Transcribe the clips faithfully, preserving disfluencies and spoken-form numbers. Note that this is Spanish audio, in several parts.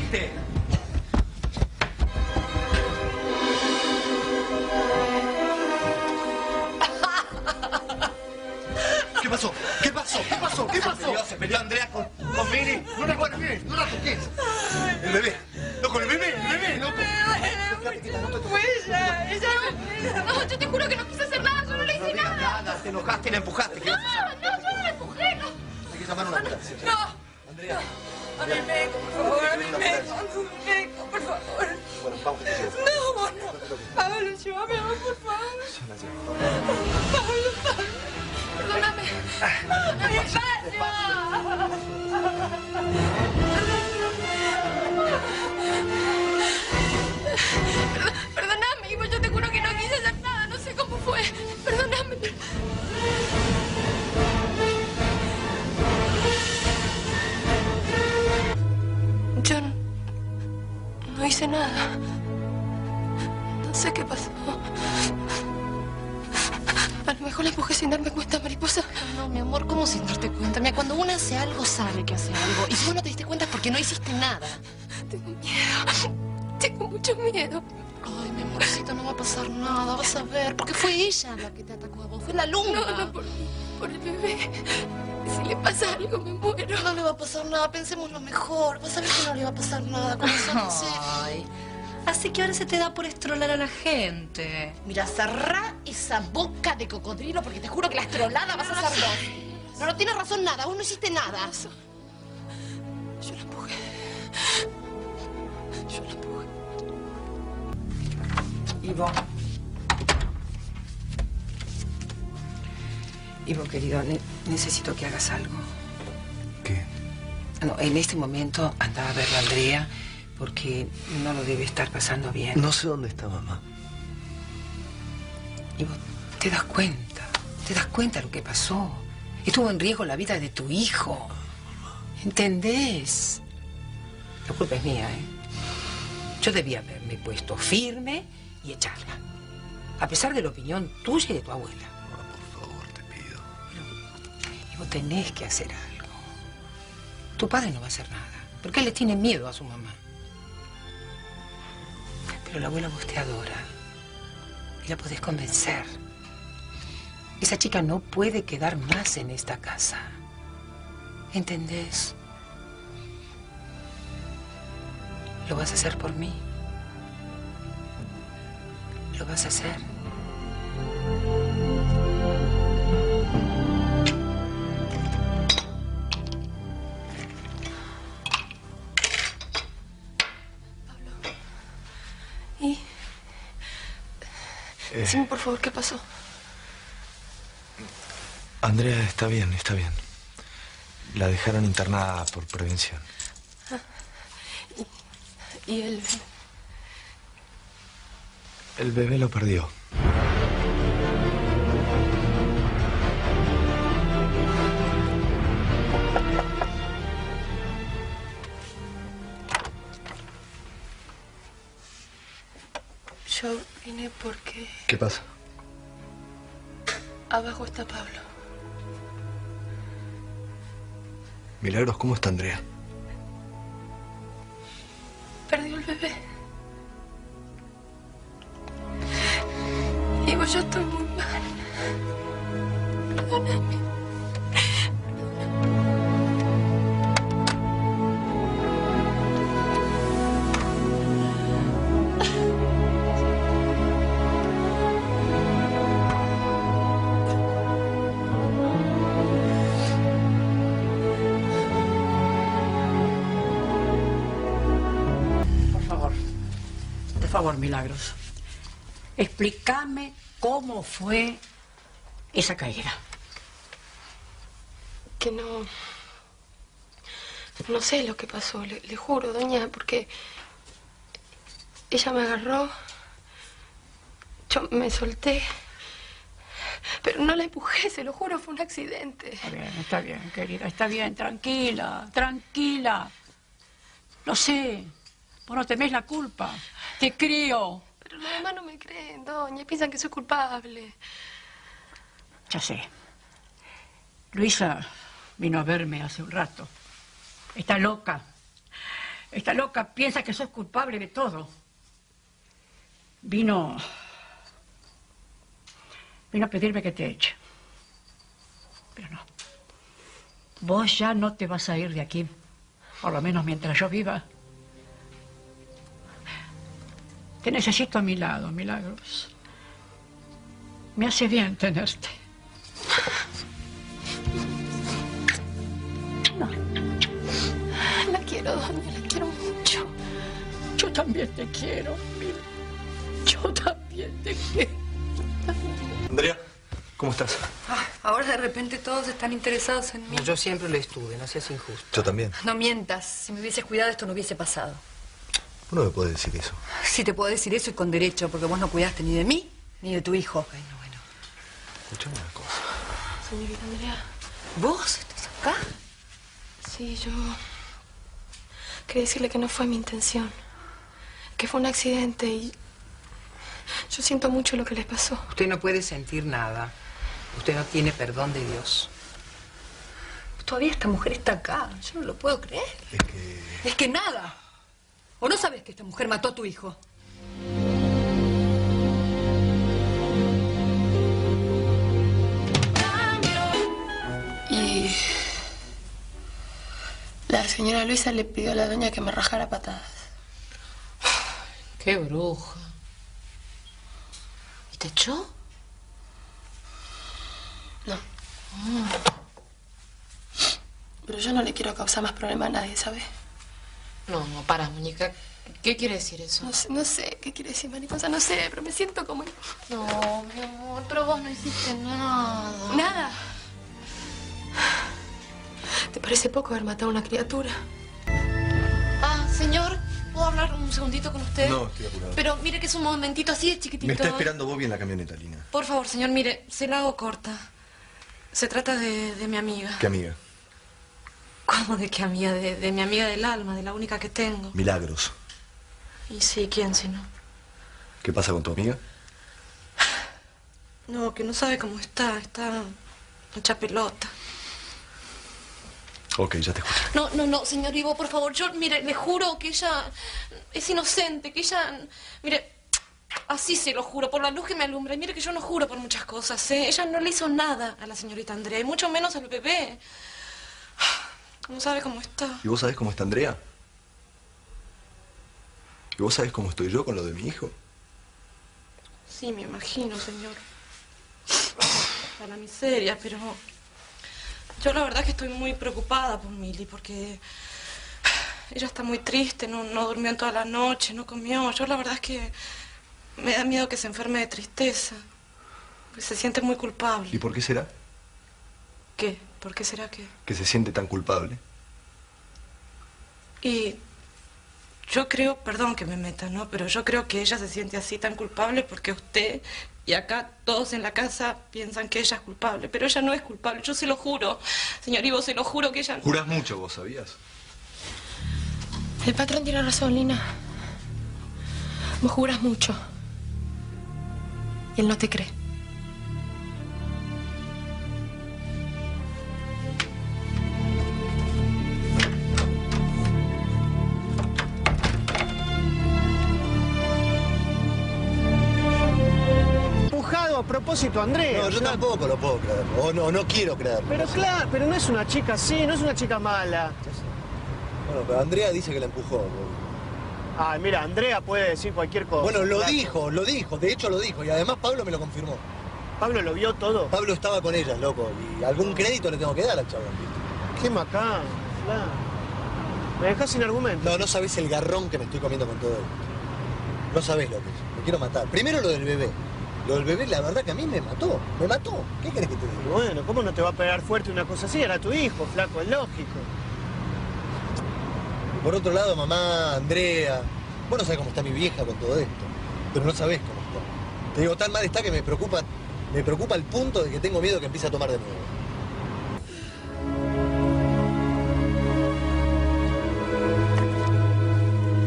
hiciste? ¿Qué pasó? ¿Qué pasó? ¿Qué pasó? ¿Qué pasó? Se peleó, se peleó Andrea con, con Mini. No la toques, no la toques. El bebé. No, con el bebé, el bebé, loco. Fue ella, ella no... No, yo te juro que no quise hacer nada, yo no le hice nada. Nada, te enojaste y la empujaste. No, no, yo no la empujé, no. Hay que llamar a una ambulancia. No. Andrea. A mi médico, por favor, a mi médico, a mi médico, por favor. Bueno, vamos, que te llevo. No, no. Pablo, llévame, por favor. Yo la llevo. Pablo, Pablo. Perdóname. Perdóname, Perdóname, Ivo, yo te juro que no quise hacer nada, no sé cómo fue. Perdóname. Yo no, no hice nada. No sé qué pasó. A lo mejor la empujé sin darme cuenta, mariposa. No, mi amor, ¿cómo sin darte cuenta? Mira, cuando uno hace algo, sabe que hace algo. Y si vos no te diste cuenta es porque no hiciste nada. Tengo miedo. Tengo mucho miedo. Ay, mi amorcito, no va a pasar nada, vas a ver. Porque fue ella la que te atacó a vos, fue la alumna. No, no, por, por el bebé. Si le pasa algo, me muero. No le va a pasar nada, pensemos lo mejor. Vas a ver que no le va a pasar nada, corazón. No sé. Ay, así que ahora se te da por estrolar a la gente. Mira, cerrá esa boca de cocodrilo porque te juro que la estrolada vas a hacer vos. No, no tienes razón nada, vos no hiciste nada. Yo la empujé. Yo la empujé. Ivo. Ivo, querido, ne necesito que hagas algo. ¿Qué? No, en este momento anda a verlo a Andrea porque no lo debe estar pasando bien. No sé dónde está mamá. Ivo, ¿te das cuenta? ¿Te das cuenta lo que pasó? Estuvo en riesgo la vida de tu hijo. ¿Entendés? La culpa es mía, ¿eh? Yo debía haberme puesto firme y echarla. A pesar de la opinión tuya y de tu abuela. Por favor, te pido. Pero, Ivo, tenés que hacer algo. Tu padre no va a hacer nada, porque él le tiene miedo a su mamá. Pero la abuela vos te adora. Y la podés convencer. Esa chica no puede quedar más en esta casa. ¿Entendés? ¿Lo vas a hacer por mí? ¿Lo vas a hacer? ¿Y? Eh, Decime, por favor, ¿qué pasó? Andrea está bien, está bien. La dejaron internada por prevención. Ah, y, y él... El bebé lo perdió. Yo vine porque ¿Qué pasa? abajo está Pablo. Milagros, ¿cómo está Andrea? Perdió el bebé. Ivo, yo estoy muy mal. Perdóname. Por favor, Milagros, explícame cómo fue esa caída. Que no... No sé lo que pasó, le, le juro, doña, porque... Ella me agarró... Yo me solté... Pero no la empujé, se lo juro, fue un accidente. Está bien, está bien, querida, está bien, tranquila, tranquila. Lo sé, vos no temés la culpa, te creo. Pero los demás no me creen, doña, piensan que soy culpable. Ya sé. Luisa vino a verme hace un rato. Está loca. Esta loca piensa que sos culpable de todo. Vino... Vino a pedirme que te eche. Pero no. Vos ya no te vas a ir de aquí. Por lo menos mientras yo viva. Te necesito a mi lado, Milagros. Me hace bien tenerte. No. La quiero, doña, la quiero mucho. Yo también te quiero, Mil. Yo también te quiero. Andrea, ¿cómo estás? Ah, ahora de repente todos están interesados en mí. Yo siempre lo estuve, no seas injusto. Yo también. No mientas. Si me hubieses cuidado, esto no hubiese pasado. Vos no me podés decir eso. Sí te puedo decir eso y con derecho, porque vos no cuidaste ni de mí ni de tu hijo. Bueno, bueno. Escuchame una cosa. Señorita Andrea. ¿Vos estás acá? Sí, yo... Quería decirle que no fue mi intención. Que fue un accidente y... Yo siento mucho lo que les pasó. Usted no puede sentir nada. Usted no tiene perdón de Dios. Todavía esta mujer está acá. Yo no lo puedo creer. Es que... Es que nada. ¿O no sabes que esta mujer mató a tu hijo? Y... La señora Luisa le pidió a la doña que me rajara a patadas. Qué bruja. ¿Y te echó? No. Pero yo no le quiero causar más problema a nadie, ¿sabes? No, no, para, muñeca. ¿Qué quiere decir eso? No sé, no sé qué quiere decir mariposa, no sé, pero me siento como... No, mi amor, pero vos no hiciste nada. Nada. ¿Te parece poco haber matado a una criatura? Ah, señor, ¿puedo hablar un segundito con usted? No, estoy apurado. Pero mire que es un momentito así de chiquitito. Me está esperando Bobby en la camioneta, Lina. Por favor, señor, mire, se la hago corta. Se trata de, de mi amiga. ¿Qué amiga? ¿Cómo de qué amiga? De, de mi amiga del alma, de la única que tengo. Milagros. Y sí, ¿quién si no? ¿Qué pasa con tu amiga? No, que no sabe cómo está, está hecha pelota. Ok, ya te escucho. No, no, no, señor Ivo, por favor, yo, mire, le juro que ella es inocente, que ella, mire, así se lo juro, por la luz que me alumbra. Y mire que yo no juro por muchas cosas, ¿eh? Ella no le hizo nada a la señorita Andrea, y mucho menos al bebé. No sabe cómo está. ¿Y vos sabés cómo está Andrea? ¿Y vos sabés cómo estoy yo con lo de mi hijo? Sí, me imagino, señor. A la miseria, pero... Yo la verdad que estoy muy preocupada por Mili, porque... Ella está muy triste, no, no durmió en toda la noche, no comió. Yo la verdad es que me da miedo que se enferme de tristeza. Porque se siente muy culpable. ¿Y por qué será? ¿Qué? ¿Por qué será que...? Que se siente tan culpable. Y... Yo creo, perdón que me meta, ¿no? Pero yo creo que ella se siente así tan culpable porque usted y acá todos en la casa piensan que ella es culpable. Pero ella no es culpable, yo se lo juro. Señor Ivo, se lo juro que ella... Jurás mucho, vos sabías. El patrón tiene razón, Lina. Vos juras mucho. Y él no te cree. A propósito, Andrea. No, yo claro. tampoco lo puedo creer. O no, no quiero creer. Pero claro, pero no es una chica así, no es una chica mala. Bueno, pero Andrea dice que la empujó. Ay, mira, Andrea puede decir cualquier cosa. Bueno, lo claro. dijo, lo dijo. De hecho, lo dijo. Y además Pablo me lo confirmó. ¿Pablo lo vio todo? Pablo estaba con ella, loco. Y algún crédito le tengo que dar al chabón, ¿viste? Qué macán, claro. Me dejas sin argumento. No, no sabés el garrón que me estoy comiendo con todo esto. No sabés lo que es. Me quiero matar. Primero lo del bebé. Lo del bebé, la verdad que a mí me mató. Me mató. ¿Qué querés que te diga? Bueno, ¿cómo no te va a pegar fuerte una cosa así? Era tu hijo, flaco, es lógico. Y por otro lado, mamá, Andrea... Vos no sabés cómo está mi vieja con todo esto. Pero no sabés cómo está. Te digo, tan mal está que me preocupa... Me preocupa al punto de que tengo miedo que empiece a tomar de nuevo.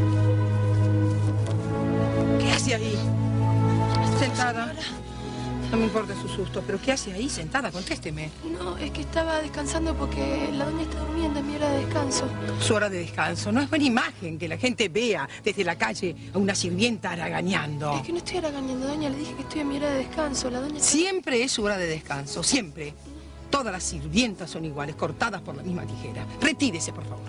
¿Qué hace ahí? Sentada. No me importa su susto, pero ¿qué hace ahí sentada? Contésteme. No, es que estaba descansando porque la doña está durmiendo en mi hora de descanso. Su hora de descanso. No es buena imagen que la gente vea desde la calle a una sirvienta haraganeando. Es que no estoy haraganeando, doña. Le dije que estoy en mi hora de descanso. La doña está... Siempre es su hora de descanso, siempre. Todas las sirvientas son iguales, cortadas por la misma tijera. Retírese, por favor.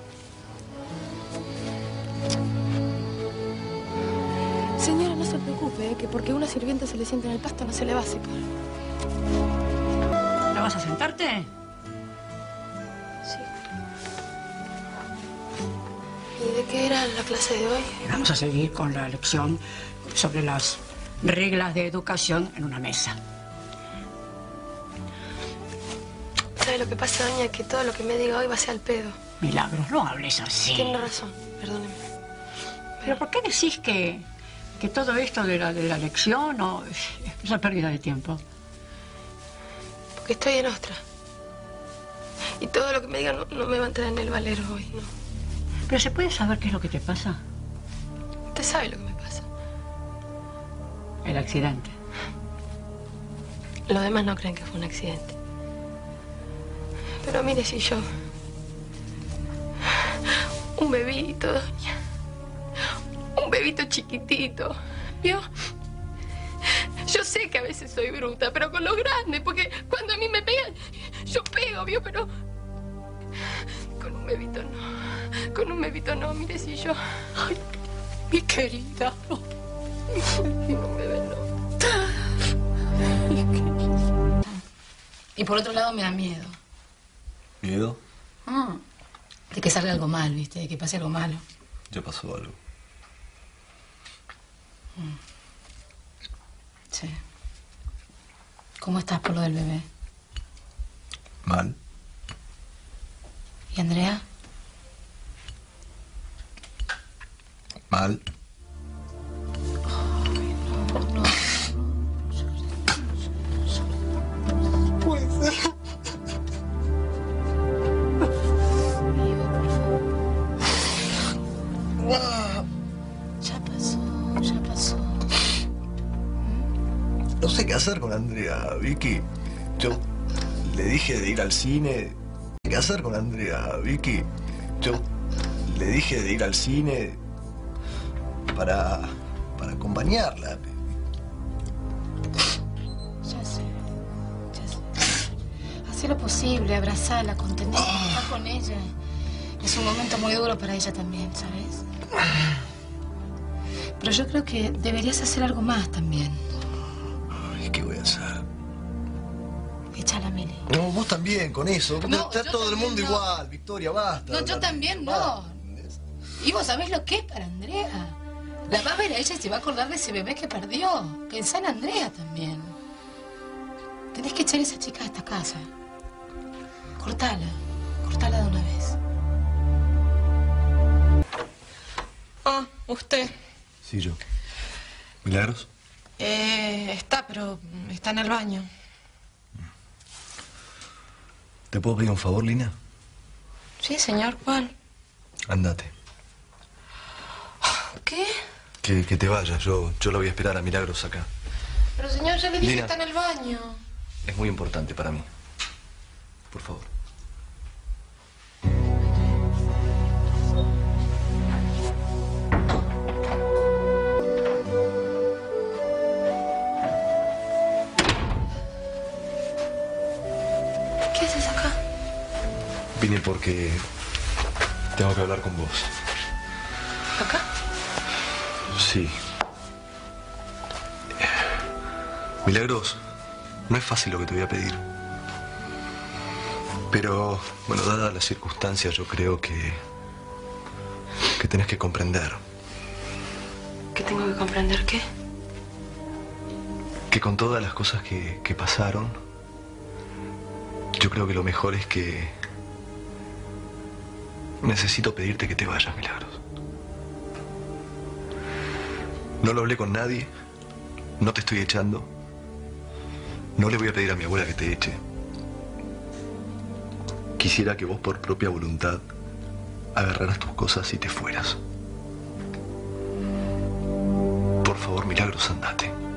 Señora, no se preocupe, ¿eh? Que porque una sirvienta se le sienta en el pasto no se le va a separar. ¿No vas a sentarte? Sí. ¿Y de qué era la clase de hoy? Vamos a seguir con la lección sobre las reglas de educación en una mesa. ¿Sabe lo que pasa, doña? Que todo lo que me diga hoy va a ser al pedo. Milagros, no hables así. Tiene razón, perdóneme. ¿Pero por qué decís que, que todo esto de la, de la lección no, es, es una pérdida de tiempo? Porque estoy en otra. Y todo lo que me digan no, no me va a entrar en el valero hoy, ¿no? ¿Pero se puede saber qué es lo que te pasa? Usted sabe lo que me pasa. El accidente. Los demás no creen que fue un accidente. Pero mire si yo... Un bebito, doña. Un bebito chiquitito. ¿Vio? Yo sé que a veces soy bruta, pero con los grandes, porque cuando a mí me pegan, yo pego, ¿vio? Pero... Con un bebito no. Con un bebito no, mire si yo... Ay, mi querida. Mi un bebé no. Y por otro lado me da miedo. ¿Miedo? Ah, de que salga algo mal, ¿viste? De que pase algo malo. Ya pasó algo. Mm. Sí. ¿Cómo estás por lo del bebé? Mal. ¿Y Andrea? Mal. Ay, no, no. Puede ser. Ya pasó, ya pasó. No sé qué hacer con Andrea, Vicky. Yo le dije de ir al cine. No sé qué hacer con Andrea, Vicky. Yo le dije de ir al cine para, para acompañarla. Ya sé, ya sé. Hacé lo posible, abrazala, contenela, está con ella. Es un momento muy duro para ella también, ¿sabes? Pero yo creo que deberías hacer algo más también. Ay, ¿qué voy a hacer? Échala a Mili. No, vos también con eso. No, Está yo todo el también mundo no. igual, Victoria, basta. No, yo también no. Y vos sabés lo que es para Andrea. La va a ver a ella y se va a acordar de ese bebé que perdió. Pensá en Andrea también. Tenés que echar a esa chica a esta casa. Cortala. Cortala de una vez. Ah, usted. Sí, yo. ¿Milagros? Eh, está, pero está en el baño. ¿Te puedo pedir un favor, Lina? Sí, señor, ¿cuál? Andate. ¿Qué? Que, que te vayas, yo, yo la voy a esperar a Milagros acá. Pero señor, ya le dije Lina. que está en el baño. Es muy importante para mí. Por favor. ¿Qué haces acá? Vine porque tengo que hablar con vos. ¿Acá? Sí. Milagros, no es fácil lo que te voy a pedir. Pero, bueno, dadas las circunstancias, yo creo que... que tenés que comprender. ¿Qué tengo que comprender qué? Que con todas las cosas que, que pasaron, yo creo que lo mejor es que... necesito pedirte que te vayas, Milagros. No lo hablé con nadie, no te estoy echando. No le voy a pedir a mi abuela que te eche. Quisiera que vos por propia voluntad agarraras tus cosas y te fueras. Por favor, Milagros, andate.